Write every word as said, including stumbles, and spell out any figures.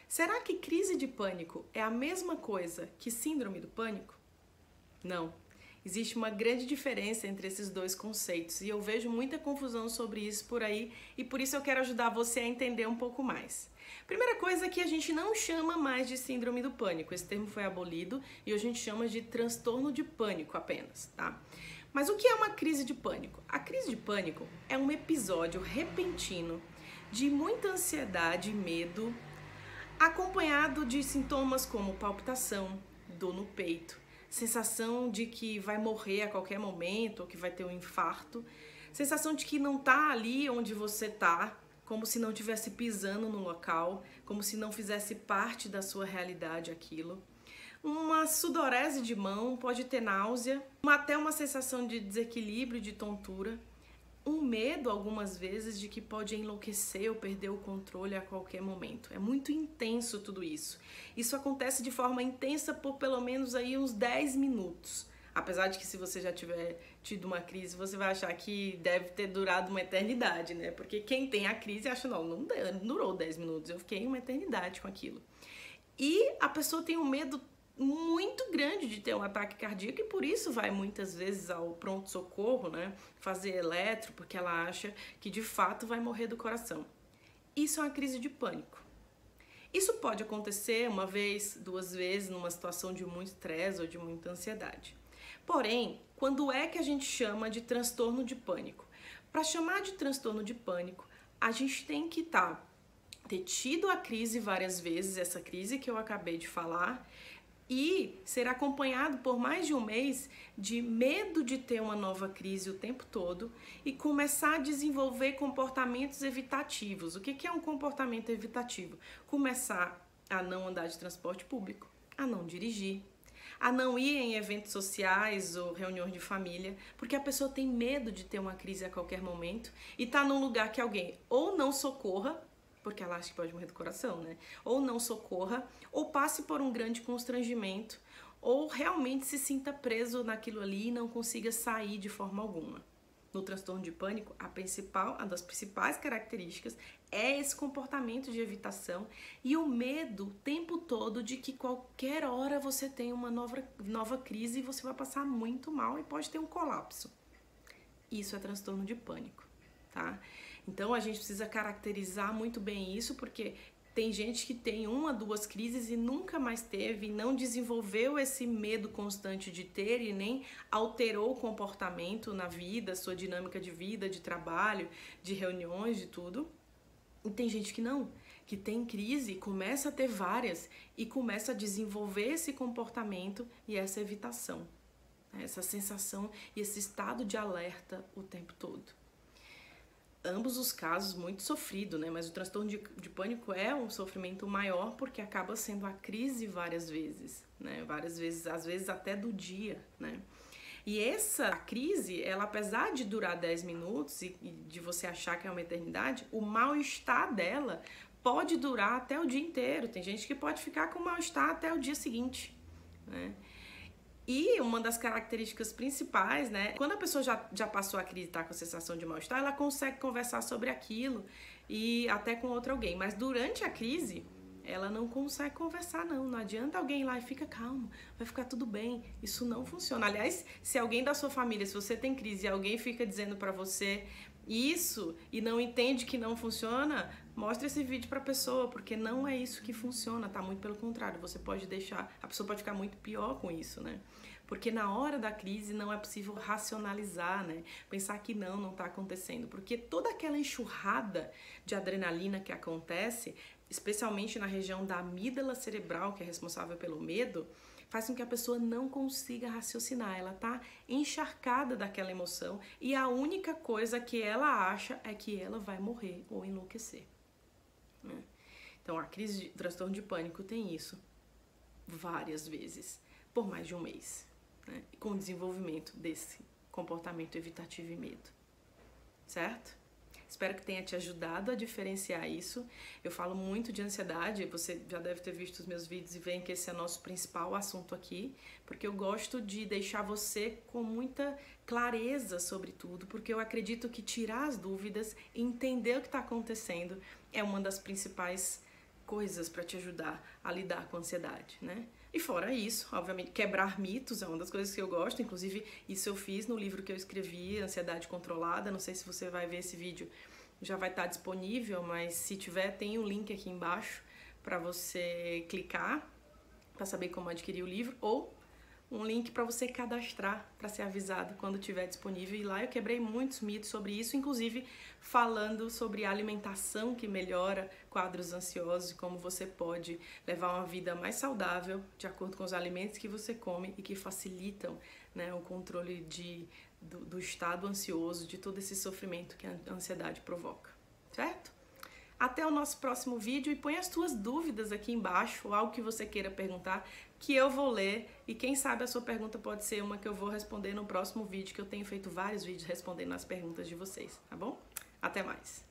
Será que crise de pânico é a mesma coisa que síndrome do pânico? Não. Existe uma grande diferença entre esses dois conceitos e eu vejo muita confusão sobre isso por aí e por isso eu quero ajudar você a entender um pouco mais. Primeira coisa é que a gente não chama mais de síndrome do pânico, esse termo foi abolido e hoje a gente chama de transtorno de pânico apenas, tá? Mas o que é uma crise de pânico? A crise de pânico é um episódio repentino de muita ansiedade e medo, acompanhado de sintomas como palpitação, dor no peito, sensação de que vai morrer a qualquer momento ou que vai ter um infarto, sensação de que não tá ali onde você tá, como se não estivesse pisando no local, como se não fizesse parte da sua realidade aquilo. Uma sudorese de mão, pode ter náusea, até uma sensação de desequilíbrio, de tontura, um medo algumas vezes de que pode enlouquecer ou perder o controle a qualquer momento. É muito intenso tudo isso. Isso acontece de forma intensa por pelo menos aí uns dez minutos. Apesar de que se você já tiver tido uma crise, você vai achar que deve ter durado uma eternidade, né? Porque quem tem a crise acha, não, não durou dez minutos, eu fiquei uma eternidade com aquilo. E a pessoa tem um medo muito grande de ter um ataque cardíaco e por isso vai muitas vezes ao pronto-socorro, né, fazer eletro, porque ela acha que de fato vai morrer do coração. Isso é uma crise de pânico. Isso pode acontecer uma vez, duas vezes, numa situação de muito estresse ou de muita ansiedade. Porém, quando é que a gente chama de transtorno de pânico? Para chamar de transtorno de pânico, a gente tem que estar, ter tido a crise várias vezes, essa crise que eu acabei de falar, e ser acompanhado por mais de um mês de medo de ter uma nova crise o tempo todo e começar a desenvolver comportamentos evitativos. O que é um comportamento evitativo? Começar a não andar de transporte público, a não dirigir, a não ir em eventos sociais ou reuniões de família, porque a pessoa tem medo de ter uma crise a qualquer momento e tá num lugar que alguém ou não socorra, porque ela acha que pode morrer do coração, né? Ou não socorra, ou passe por um grande constrangimento, ou realmente se sinta preso naquilo ali e não consiga sair de forma alguma. No transtorno de pânico, a principal, uma das principais características é esse comportamento de evitação e o medo o tempo todo de que qualquer hora você tem uma nova, nova crise e você vai passar muito mal e pode ter um colapso. Isso é transtorno de pânico, tá? Então a gente precisa caracterizar muito bem isso, porque tem gente que tem uma, duas crises e nunca mais teve, e não desenvolveu esse medo constante de ter e nem alterou o comportamento na vida, sua dinâmica de vida, de trabalho, de reuniões, de tudo. E tem gente que não, que tem crise, começa a ter várias e começa a desenvolver esse comportamento e essa evitação, essa sensação e esse estado de alerta o tempo todo. Ambos os casos muito sofrido, né? Mas o transtorno de, de pânico é um sofrimento maior porque acaba sendo a crise várias vezes, né? Várias vezes, às vezes até do dia, né? E essa crise, ela apesar de durar dez minutos e, e de você achar que é uma eternidade, o mal-estar dela pode durar até o dia inteiro. Tem gente que pode ficar com mal-estar até o dia seguinte, né? E uma das características principais, né, quando a pessoa já, já passou a crise e tá com a sensação de mal-estar, ela consegue conversar sobre aquilo e até com outro alguém. Mas durante a crise, ela não consegue conversar, não. Não adianta alguém ir lá e fica calmo, vai ficar tudo bem. Isso não funciona. Aliás, se alguém da sua família, se você tem crise e alguém fica dizendo pra você isso e não entende que não funciona, mostra esse vídeo pra pessoa, porque não é isso que funciona, tá? Muito pelo contrário, você pode deixar, a pessoa pode ficar muito pior com isso, né? Porque na hora da crise não é possível racionalizar, né? Pensar que não, não tá acontecendo, porque toda aquela enxurrada de adrenalina que acontece, especialmente na região da amígdala cerebral, que é responsável pelo medo, faz com que a pessoa não consiga raciocinar. Ela tá encharcada daquela emoção e a única coisa que ela acha é que ela vai morrer ou enlouquecer, né? Então a crise de transtorno de pânico tem isso várias vezes, por mais de um mês, né? Com o desenvolvimento desse comportamento evitativo e medo, certo? Espero que tenha te ajudado a diferenciar isso. Eu falo muito de ansiedade, você já deve ter visto os meus vídeos e veem que esse é nosso principal assunto aqui, porque eu gosto de deixar você com muita clareza sobre tudo, porque eu acredito que tirar as dúvidas e entender o que está acontecendo é uma das principais coisas para te ajudar a lidar com a ansiedade, né? E fora isso, obviamente, quebrar mitos é uma das coisas que eu gosto, inclusive isso eu fiz no livro que eu escrevi, Ansiedade Controlada. Não sei se você vai ver esse vídeo, já vai estar disponível, mas se tiver, tem um link aqui embaixo para você clicar para saber como adquirir o livro, ou um link para você cadastrar para ser avisado quando estiver disponível. E lá eu quebrei muitos mitos sobre isso, inclusive falando sobre alimentação que melhora quadros ansiosos e como você pode levar uma vida mais saudável de acordo com os alimentos que você come e que facilitam, né, o controle de, do, do estado ansioso, de todo esse sofrimento que a ansiedade provoca, certo? Até o nosso próximo vídeo, e põe as tuas dúvidas aqui embaixo, ou algo que você queira perguntar, que eu vou ler, e quem sabe a sua pergunta pode ser uma que eu vou responder no próximo vídeo, que eu tenho feito vários vídeos respondendo as perguntas de vocês, tá bom? Até mais!